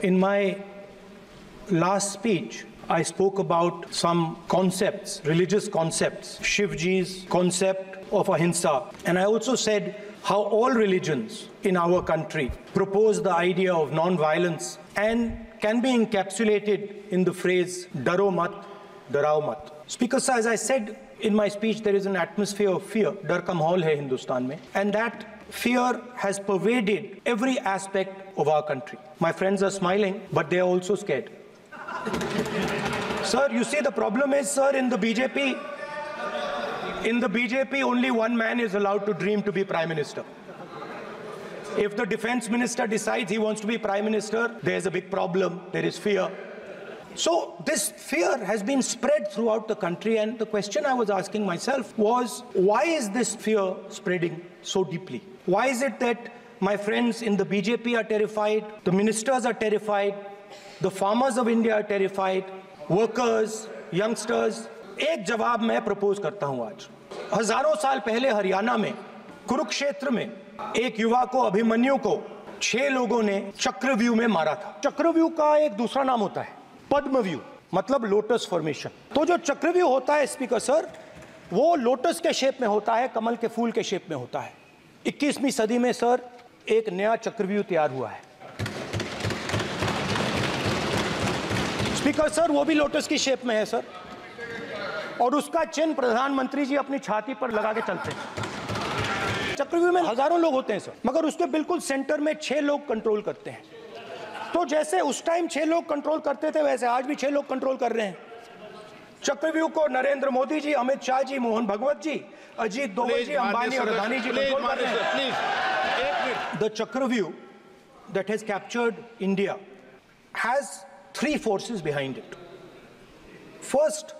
In my last speech, I spoke about some concepts, religious concepts, Shivji's concept of ahimsa. And I also said how all religions in our country propose the idea of non-violence and can be encapsulated in the phrase, Daro mat, darao mat. Speaker Sir, as I said in my speech, there is an atmosphere of fear. Dar ka mahol hai Hindustan mein. And that fear has pervaded every aspect of our country. My friends are smiling, but they are also scared. Sir, you see, the problem is, sir, in the BJP, only one man is allowed to dream to be Prime Minister. If the Defense Minister decides he wants to be Prime Minister, there's a big problem. There is fear. So this fear has been spread throughout the country, and the question I was asking myself was, why is this fear spreading so deeply? Why is it that my friends in the BJP are terrified, the ministers are terrified, the farmers of India are terrified, workers, youngsters? एक जवाब मैं propose करता हूं आज। हजारों साल पहले हरियाणा में कुरुक्षेत्र में एक युवा को, अभिमन्यु को 6 लोगों ने चक्रव्यूह में मारा था। चक्रव्यूह का एक दूसरा नाम होता है पद्मव्यूह, मतलब लोटस फॉर्मेशन। तो जो चक्रव्यूह होता है स्पीकर सर, वो लोटस के शेप में होता है, कमल के फूल के शेप में होता है। 21वीं सदी में सर एक नया चक्रव्यूह तैयार हुआ है स्पीकर सर, वो भी लोटस की शेप में है सर, और उसका चिन्ह प्रधानमंत्री जी अपनी छाती पर लगा के चलते हैं। चक्रव्यूह में हजारों लोग होते हैं सर, मगर उसके बिल्कुल सेंटर में 6 लोग कंट्रोल करते हैं। तो जैसे उस टाइम 6 लोग कंट्रोल करते थे, वैसे आज भी 6 लोग कंट्रोल कर रहे हैं। चक्रव्यूह को नरेंद्र मोदी जी, अमित शाह जी, मोहन भगवत जी, अजीत दोवल जी, अंबानी और अदानी जी कंट्रोल कर रहे हैं। The Chakravyuh that has captured India has 3 forces behind it. First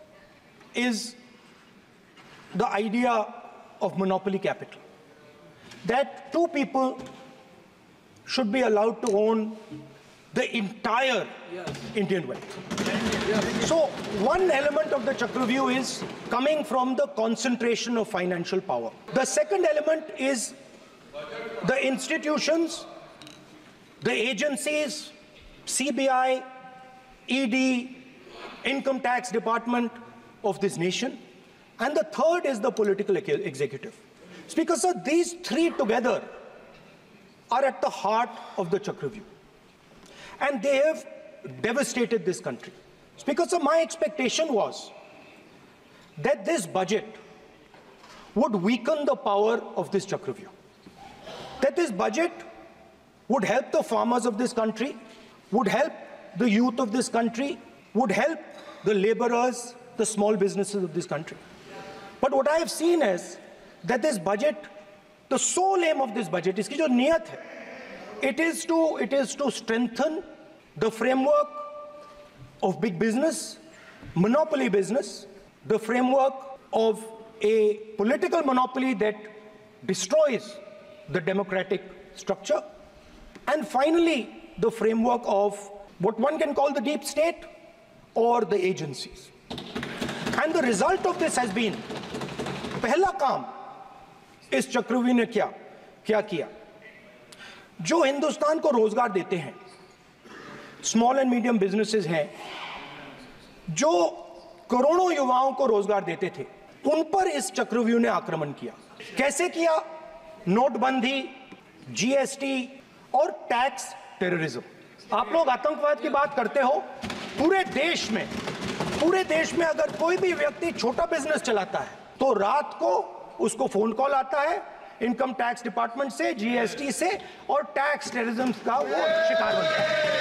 is the idea of monopoly capital, that 2 people should be allowed to own the entire Indian wealth. So one element of the Chakravyuh is coming from the concentration of financial power. The second element is the institutions, the agencies, CBI, ED, Income Tax Department of this nation. And the third is the political executive. Speaker Sir, these 3 together are at the heart of the Chakravyuh. And they have devastated this country. Speaker Sir, my expectation was that this budget would weaken the power of this Chakravyuh. That this budget would help the farmers of this country, would help the youth of this country, would help the laborers, the small businesses of this country. But what I have seen is that this budget, the sole aim of this budget, iski jo niyat hai, it is to strengthen the framework of big business, monopoly business, the framework of a political monopoly that destroys the democratic structure, and finally the framework of what one can call the deep state or the agencies. And the result of this has been, पहला काम इस चक्रव्यूह ने क्या किया? जो हिंदुस्तान को रोजगार देते हैं, स्मॉल एंड मीडियम बिजनेसेस हैं, जो करोड़ों युवाओं को रोजगार देते थे, उन पर इस चक्रव्यूह ने आक्रमण किया। कैसे किया? नोटबंदी, जीएसटी और टैक्स टेररिज्म। आप लोग आतंकवाद की बात करते हो, पूरे देश में अगर कोई भी व्यक्ति छोटा बिजनेस चलाता है तो रात को उसको फोन कॉल आता है इनकम टैक्स डिपार्टमेंट से, जीएसटी से, और टैक्स टेररिज्म का वो शिकार बनता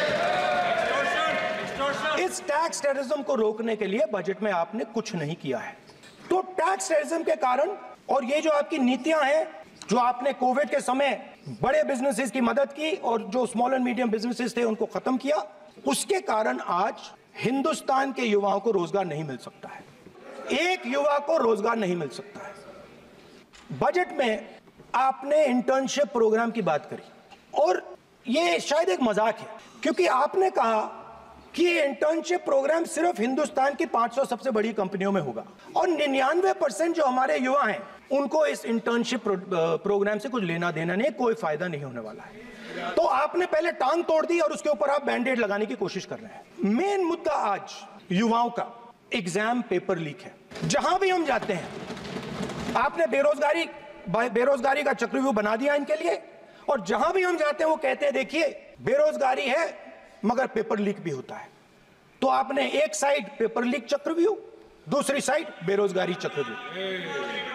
है। इस टैक्स टेररिज्म को रोकने के लिए बजट में आपने कुछ नहीं किया है। तो टैक्स टेररिज्म के कारण, और ये जो आपकी नीतियां हैं, जो आपने कोविड के समय बड़े बिजनेसेस की मदद की और जो स्मॉल एंड मीडियम बिजनेसेस थे उनको खत्म किया, उसके कारण आज हिंदुस्तान के युवाओं को रोजगार नहीं मिल सकता है। एक युवा को रोजगार नहीं मिल सकता है। बजट में आपने इंटर्नशिप प्रोग्राम की बात करी, और ये शायद एक मजाक है, क्योंकि आपने कहा कि ये इंटर्नशिप प्रोग्राम सिर्फ हिंदुस्तान की 500 सबसे बड़ी कंपनियों में होगा, और 99% जो हमारे युवा हैं उनको इस इंटर्नशिप प्रोग्राम से कुछ लेना देना नहीं, कोई फायदा नहीं होने वाला है। तो आपने पहले टांग तोड़ दी और उसके ऊपर आप बैंडेड लगाने की कोशिश कर रहे हैं। मेन मुद्दा आज युवाओं का एग्जाम पेपर लीक है। जहां भी हम जाते हैं आपने बेरोजगारी का चक्रव्यूह बना दिया इनके लिए, और जहां भी हम जाते हैं वो कहते हैं देखिए बेरोजगारी है मगर पेपर लीक भी होता है। तो आपने एक साइड पेपर लीक चक्रव्यूह, दूसरी साइड बेरोजगारी चक्रव्यूह।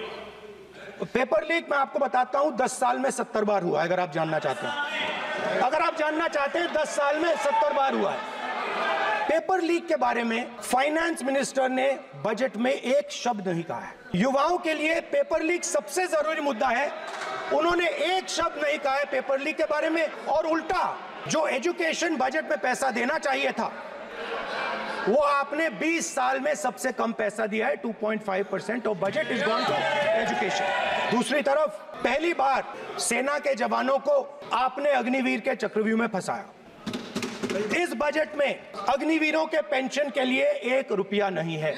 पेपर लीक मैं आपको बताता हूं 10 साल में 70 बार हुआ है। अगर आप जानना चाहते हैं, 10 साल में 70 बार हुआ है। पेपर लीक के बारे में फाइनेंस मिनिस्टर ने बजट में एक शब्द नहीं कहा है। युवाओं के लिए पेपर लीक सबसे जरूरी मुद्दा है, उन्होंने एक शब्द नहीं कहा है पेपर लीक के बारे में। और उल्टा जो एजुकेशन बजट में पैसा देना चाहिए था वो आपने 20 साल में सबसे कम पैसा दिया है। 2.5% of budget is gone to education. दूसरी तरफ पहली बार सेना के जवानों को आपने अग्निवीर के चक्रव्यूह में फंसाया। इस बजट में अग्निवीरों के पेंशन के लिए 1 रुपया नहीं है।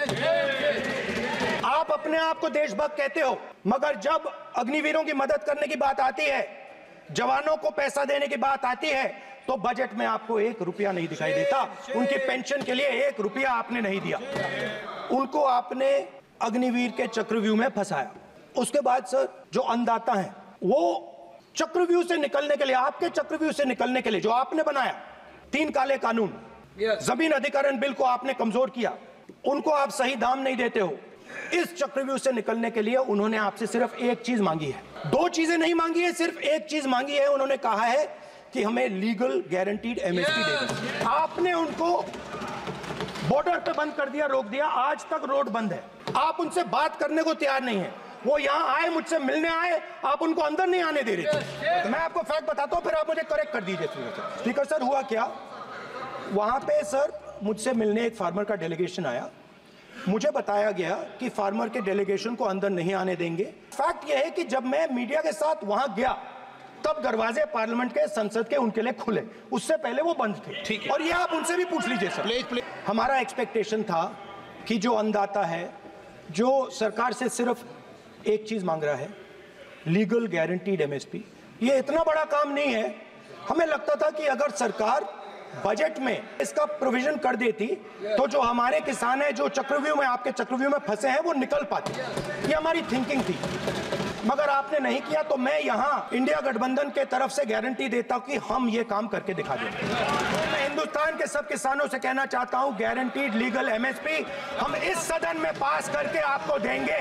आप अपने आप को देशभक्त कहते हो, मगर जब अग्निवीरों की मदद करने की बात आती है, जवानों को पैसा देने की बात आती है, तो बजट में आपको 1 रुपया नहीं दिखाई देता। उनकी पेंशन के लिए 1 रुपया आपने नहीं दिया। उनको आपने अग्निवीर के चक्रव्यूह में फंसाया। उसके बाद सर जो अन्नदाता हैं वो चक्रव्यूह से निकलने के लिए, आपके चक्रव्यूह से निकलने के लिए जो आपने बनाया 3 काले कानून, जमीन अधिग्रहण बिल को आपने कमजोर किया, उनको आप सही दाम नहीं देते हो। इस चक्रव्यूह से निकलने के लिए उन्होंने आपसे सिर्फ एक चीज मांगी है, 2 चीजें नहीं मांगी है, सिर्फ एक चीज मांगी है। उन्होंने कहा है कि हमें लीगल गारंटीड एमएसपी दे दो। आपने उनको बॉर्डर पे बंद कर दिया, रोक दिया, आज तक रोड बंद है। आप उनसे बात करने को तैयार नहीं है। वो यहां आए, मुझसे मिलने आए, आप उनको अंदर नहीं आने दे रहे थे। मैं आपको फैक्ट बताता हूं, फिर आप मुझे करेक्ट कर दीजिए। स्पीकर सर हुआ क्या, वहां पे सर मुझसे मिलने एक फार्मर का डेलीगेशन आया। मुझे बताया गया कि फार्मर के डेलीगेशन को अंदर नहीं आने देंगे। फैक्ट यह है कि जब मैं मीडिया के साथ वहां गया तब दरवाजे पार्लियामेंट के, संसद के उनके लिए खुले, उससे पहले वो बंद थे। और ये आप उनसे भी पूछ लीजिए सर। हमारा एक्सपेक्टेशन था कि जो अन्नदाता है, जो सरकार से सिर्फ एक चीज मांग रहा है, लीगल गारंटीड एमएसपी, ये इतना बड़ा काम नहीं है। हमें लगता था कि अगर सरकार बजट में इसका प्रोविजन कर देती तो जो हमारे किसान हैं जो चक्रव्यूह में, आपके चक्रव्यूह में फंसे हैं, वो निकल पाते। ये हमारी थिंकिंग थी, मगर आपने नहीं किया। तो मैं यहां इंडिया गठबंधन के तरफ से गारंटी देता हूं कि हम ये काम करके दिखा देंगे। मैं हिंदुस्तान के सब किसानों से कहना चाहता हूं, गारंटीड लीगल एमएसपी हम इस सदन में पास करके आपको देंगे।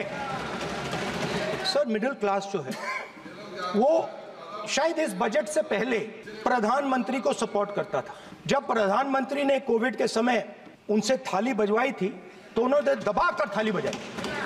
सर मिडिल क्लास जो है वो शायद इस बजट से पहले प्रधानमंत्री को सपोर्ट करता था। जब प्रधानमंत्री ने कोविड के समय उनसे थाली बजवाई थी तो उन्होंने दबाकर थाली बजाई,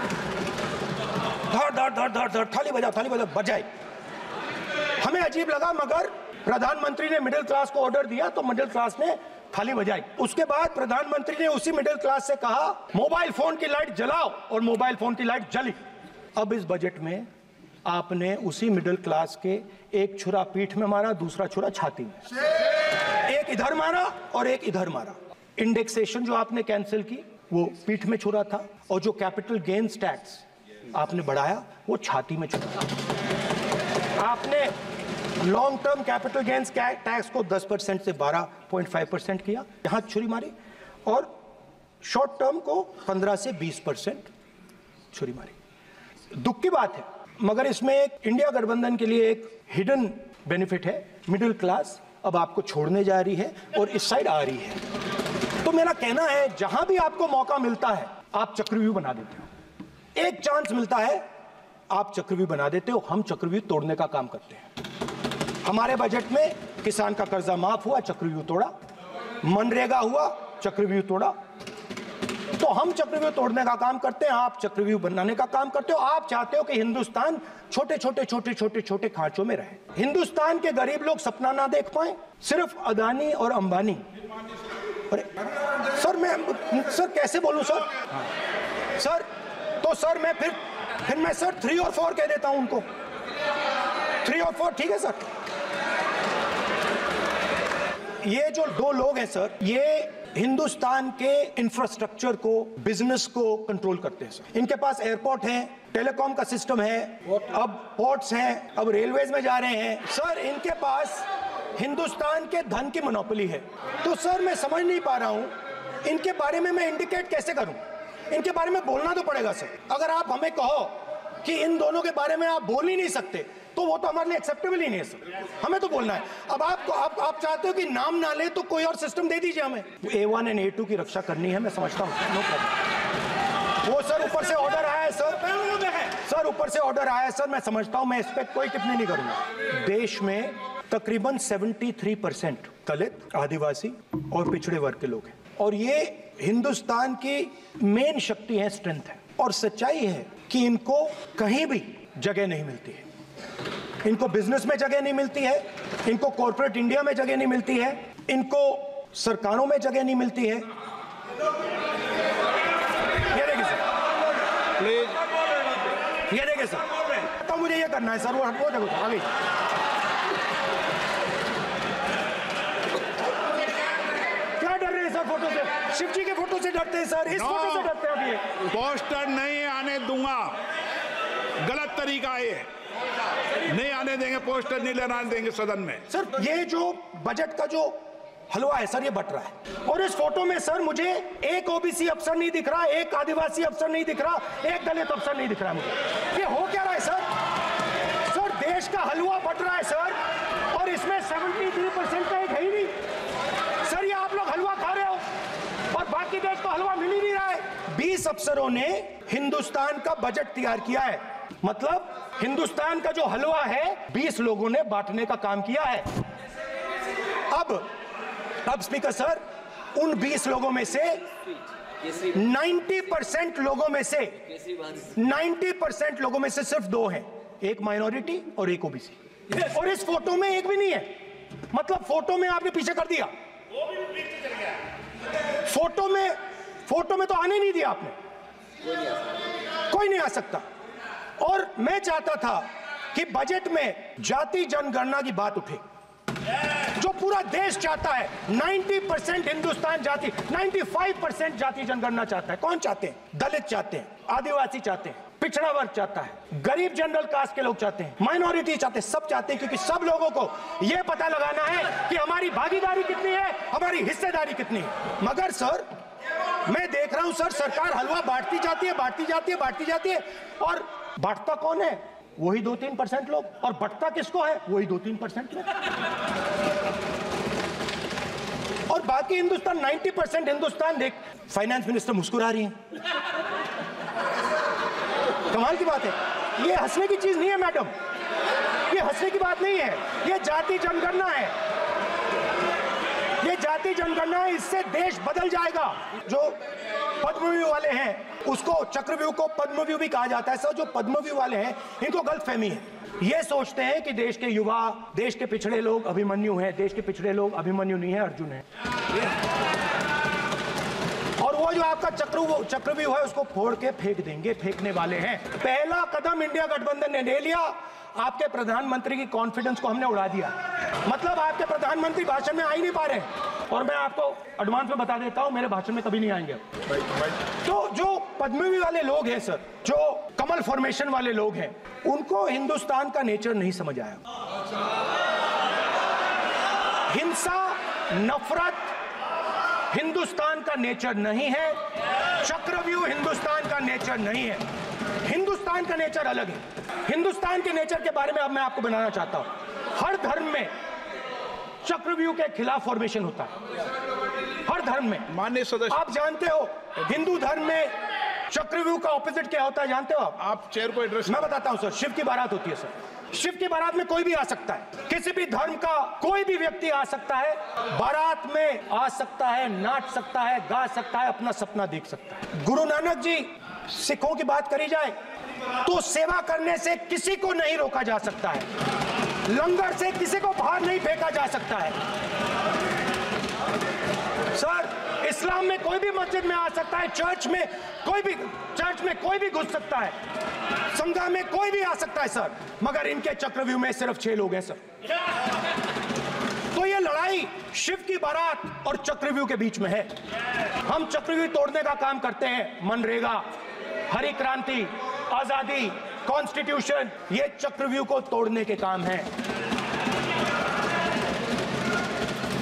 धड़ धड़ धड़ धड़ धड़, थाली बजा बजाई। हमें अजीब लगा, मगर प्रधानमंत्री ने मिडिल क्लास को ऑर्डर दिया तो मिडिल क्लास ने थाली बजाई। उसके बाद प्रधानमंत्री ने उसी मिडिल क्लास से कहा मोबाइल फोन की लाइट जलाओ, और मोबाइल फोन की लाइट जली। अब इस बजट में आपने उसी मिडिल क्लास के एक छुरा पीठ में मारा, दूसरा छुरा छाती में, एक इधर मारा और एक इधर मारा। इंडेक्सेशन जो आपने कैंसिल की वो पीठ में छुरा था, और जो कैपिटल गेन्स टैक्स आपने बढ़ाया वो छाती में छुरा। आपने long term capital gains tax को 10% से 12.5% किया, यहां छुरी मारी, और शॉर्ट टर्म को 15 से 20% छुरी मारी। दुख की बात है, मगर इसमें एक इंडिया गठबंधन के लिए एक हिडन बेनिफिट है। मिडिल क्लास अब आपको छोड़ने जा रही है और इस साइड आ रही है। तो मेरा कहना है, जहां भी आपको मौका मिलता है आप चक्रव्यूह बना देते हो। एक चांस मिलता है आप चक्रव्यूह बना देते हो, हम चक्रव्यूह तोड़ने का काम करते हैं। हमारे बजट में किसान का कर्जा माफ हुआ, चक्रव्यूह तोड़ा, मनरेगा हुआ, चक्रव्यूह तोड़ा। तो हम चक्रव्यूह तोड़ने का काम करते हैं, आप चक्रव्यूह बनाने का काम करते हो। आप चाहते हो कि हिंदुस्तान छोटे छोटे खांचों में रहे, हिंदुस्तान के गरीब लोग सपना ना देख पाए, सिर्फ अदानी और अंबानी। अरे सर सर कैसे बोलूं सर? सर तो सर मैं फिर मैं सर 3 और 4 कह देता हूं उनको, 3 और 4 ठीक है सर। ये जो 2 लोग हैं सर, ये हिंदुस्तान के इंफ्रास्ट्रक्चर को, बिजनेस को कंट्रोल करते हैं सर। इनके पास एयरपोर्ट है, टेलीकॉम का सिस्टम है, अब पोर्ट्स हैं, अब रेलवेज में जा रहे हैं सर। इनके पास हिंदुस्तान के धन की मोनोपोली है। तो सर मैं समझ नहीं पा रहा हूं इनके बारे में मैं इंडिकेट कैसे करूं। इनके बारे में बोलना तो पड़ेगा सर। अगर आप हमें कहो कि इन दोनों के बारे में आप बोल ही नहीं सकते तो वो तो हमारे लिए एक्सेप्टेबल ही नहीं है सर। हमें तो बोलना है। अब आप चाहते हो कि नाम ना ले तो कोई और सिस्टम दे दीजिए हमें। A1 एंड A2 की रक्षा करनी है, मैं समझता हूँ, नो प्रॉब्लम। वो सर ऊपर से ऑर्डर आया है सर ऊपर से ऑर्डर आया है सर, मैं समझता हूँ, मैं इस पर कोई टिप्पणी नहीं करूंगा। देश में तकरीबन 73% दलित, आदिवासी और पिछड़े वर्ग के लोग हैं और ये हिंदुस्तान की मेन शक्ति है, स्ट्रेंथ है। और सच्चाई है कि इनको कहीं भी जगह नहीं मिलती है। इनको बिजनेस में जगह नहीं मिलती है, इनको कॉर्पोरेट इंडिया में जगह नहीं मिलती है, इनको सरकारों में जगह नहीं मिलती है। ये देखिए सर, प्लीज ये देखिए सर, तो मुझे ये करना है सर। वो देखो आगे क्या डर रहे हैं सर फोटो से? शिव जी के फोटो से डरते हैं सर, इस फोटो से डरते हैं। अभी पोस्टर नहीं आने दूंगा, गलत तरीका है, नहीं आने देंगे, पोस्टर नहीं लेना देंगे सदन में। सर ये जो बजट का जो हलवा है सर, ये बट रहा है। और इस फोटो में सर मुझे एक ओबीसी अफसर नहीं दिख रहा, एक आदिवासी अफसर नहीं दिख रहा, एक दलित अफसर नहीं दिख रहा है मुझे। ये हो क्या रहा है सर? सर देश का हलवा बट रहा है सर, और इसमें 73% का एक है ही नहीं सर। ये आप लोग हलवा खा रहे हो और बाकी देश को हलवा मिल ही नहीं रहा है। 20 अफसरों ने हिंदुस्तान का बजट तैयार किया है, मतलब हिंदुस्तान का जो हलवा है 20 लोगों ने बांटने का काम किया है। अब स्पीकर सर, उन 20 लोगों में से 90% लोगों में से 90% लोगों में से सिर्फ 2 हैं, एक माइनॉरिटी और एक ओबीसी। और इस फोटो में एक भी नहीं है, मतलब फोटो में आपने पीछे कर दिया। फोटो में तो आने नहीं दिया आपने, कोई नहीं आ सकता। और मैं चाहता था कि बजट में जाति जनगणना की बात उठे, जो पूरा देश चाहता है। 90% हिंदुस्तान जाति, 95% जाति जनगणना चाहता है। कौन चाहते हैं? दलित चाहते हैं, आदिवासी चाहते हैं, पिछड़ा वर्ग चाहता है, गरीब जनरल कास्ट के लोग चाहते हैं, माइनॉरिटी चाहते हैं, सब चाहते हैं, क्योंकि सब लोगों को यह पता लगाना है कि हमारी भागीदारी कितनी है, हमारी हिस्सेदारी कितनी है। मगर सर मैं देख रहा हूं सर, सरकार हलवा बांटती जाती है, और बांटता कौन है? वही 2-3% लोग, और बंटता किसको है? वही 2-3% लोग। और बाकी हिंदुस्तान, 90% हिंदुस्तान देख। फाइनेंस मिनिस्टर मुस्कुरा रही हैं, कमाल की बात है। ये हंसने की चीज नहीं है मैडम, ये हंसने की बात नहीं है, ये जाति जनगणना है, ये जाति जनगणना है। इससे देश बदल जाएगा। जो पद्मव्यूह वाले हैं उसको, चक्रव्यूह को पद्मव्यूह भी कहा जाता है सर। जो पद्मव्यूह वाले हैं इनको गलतफहमी है, ये सोचते हैं कि देश के युवा, देश के पिछड़े लोग अभिमन्यु हैं। देश के पिछड़े लोग अभिमन्यु नहीं है, अर्जुन है। और वो जो आपका चक्रव्यूह है उसको फोड़ के फेंक देंगे, फेंकने वाले हैं। पहला कदम इंडिया गठबंधन ने ले लिया, आपके प्रधानमंत्री की कॉन्फिडेंस को हमने उड़ा दिया। मतलब आपके प्रधानमंत्री भाषण में आ ही नहीं पा रहे, और मैं आपको एडवांस में बता देता हूं, मेरे भाषण में कभी नहीं आएंगे। तो जो पद्मव्यूह वाले लोग हैं सर, जो कमल फॉर्मेशन वाले लोग हैं, उनको हिंदुस्तान का नेचर नहीं समझ आया। हिंसा, नफरत हिंदुस्तान का नेचर नहीं है, चक्रव्यूह हिंदुस्तान का नेचर नहीं है। हिंदुस्तान का नेचर अलग है। हिंदुस्तान के नेचर के बारे में अब मैं आपको बनाना चाहता हूं। हर धर्म में चक्रव्यूह के खिलाफ फॉर्मेशन होता है, हर धर्म में। माननीय सदस्य, आप जानते हो हिंदू धर्म में चक्रव्यूह का ऑपोजिट क्या होता है, जानते हो आप चेयर को एड्रेस। मैं बताता हूं सर। शिव की बारात होती है सर, शिव की बारात में कोई भी आ सकता है, किसी भी धर्म का कोई भी व्यक्ति आ सकता है, बारात में आ सकता है, नाच सकता है, गा सकता है, अपना सपना देख सकता है। गुरु नानक जी, सिखों की बात करी जाए तो सेवा करने से किसी को नहीं रोका जा सकता है, लंगर से किसी को बाहर नहीं फेंका जा सकता है। सर इस्लाम में कोई भी मस्जिद में आ सकता है, चर्च में कोई भी घुस सकता है, संघा में कोई भी आ सकता है सर, मगर इनके चक्रव्यूह में सिर्फ 6 लोग हैं सर। तो ये लड़ाई शिव की बारात और चक्रव्यूह के बीच में है। हम चक्रव्यूह तोड़ने का काम करते हैं, मनरेगा, हरी क्रांति, आजादी, कॉन्स्टिट्यूशन, ये चक्रव्यूह को तोड़ने के काम है।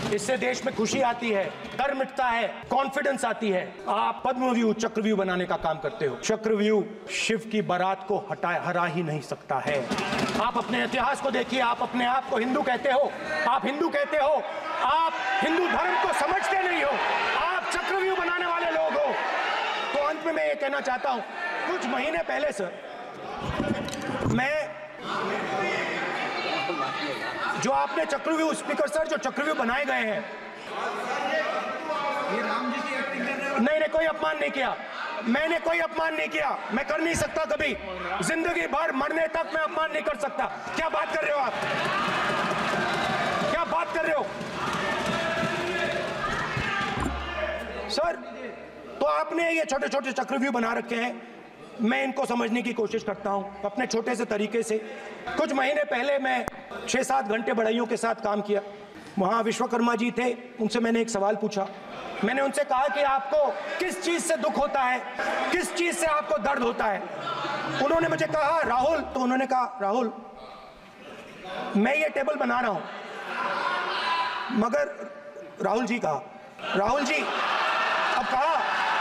इससे देश में खुशी आती है, डर मिटता है, कॉन्फिडेंस आती है। आप पद्मव्यूह चक्रव्यूह बनाने का काम करते हो। चक्रव्यूह शिव की बारात को हरा ही नहीं सकता है। आप अपने इतिहास को देखिए, आप अपने आप को हिंदू कहते हो, आप हिंदू कहते हो, आप हिंदू धर्म को समझते नहीं हो, आप चक्रव्यूह बनाने वाले लोग हो। तो अंत में मैं ये कहना चाहता हूं, कुछ महीने पहले सर, मैं जो आपने चक्रव्यूह, स्पीकर सर, जो चक्रव्यूह बनाए गए हैं, नहीं, कोई अपमान नहीं किया, मैंने कोई अपमान नहीं किया, मैं कर नहीं सकता कभी, जिंदगी भर मरने तक मैं अपमान नहीं कर सकता। क्या बात कर रहे हो आप, क्या बात कर रहे हो सर? तो आपने ये छोटे छोटे चक्रव्यूह बना रखे हैं, मैं इनको समझने की कोशिश करता हूं अपने छोटे से तरीके से। कुछ महीने पहले मैं 6-7 घंटे बढ़इयों के साथ काम किया। वहां विश्वकर्मा जी थे, उनसे मैंने एक सवाल पूछा। मैंने उनसे कहा कि आपको किस चीज से दुख होता है, किस चीज से आपको दर्द होता है? उन्होंने मुझे कहा राहुल, तो उन्होंने कहा राहुल, मैं ये टेबल बना रहा हूं, मगर राहुल जी कहा, राहुल जी अब कहा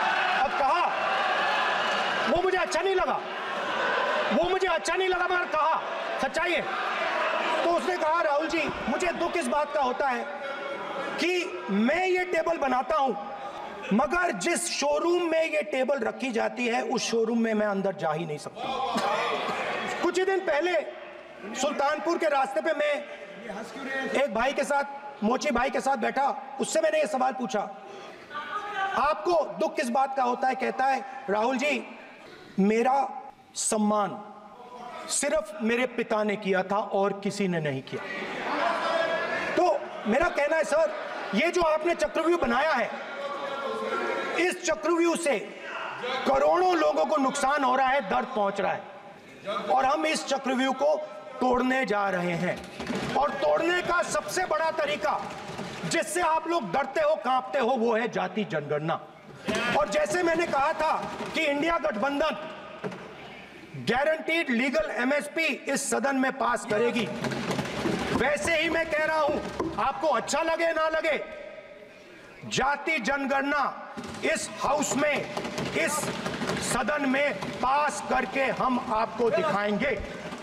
वो मुझे अच्छा नहीं लगा, वो मुझे अच्छा नहीं लगा, मगर कहा सच्चाई है। तो उसने कहा राहुल जी, मुझे दुख इस बात का होता है कि मैं ये टेबल बनाता हूं, मगर जिस शोरूम में ये टेबल रखी जाती है उस शोरूम में मैं अंदर जा ही नहीं सकता। कुछ ही दिन पहले सुल्तानपुर के रास्ते पे मैं एक भाई के साथ, मोची भाई के साथ बैठा, उससे मैंने ये सवाल पूछा, आपको दुख किस बात का होता है? कहता है राहुल जी, मेरा सम्मान सिर्फ मेरे पिता ने किया था और किसी ने नहीं किया। तो मेरा कहना है सर, ये जो आपने चक्रव्यूह बनाया है, इस चक्रव्यूह से करोड़ों लोगों को नुकसान हो रहा है, दर्द पहुंच रहा है, और हम इस चक्रव्यूह को तोड़ने जा रहे हैं। और तोड़ने का सबसे बड़ा तरीका, जिससे आप लोग डरते हो, कांपते हो, वो है जाति जनगणना। और जैसे मैंने कहा था कि इंडिया गठबंधन गारंटीड लीगल एमएसपी इस सदन में पास करेगी, वैसे ही मैं कह रहा हूं, आपको अच्छा लगे ना लगे, जाति जनगणना इस हाउस में, इस सदन में पास करके हम आपको दिखाएंगे।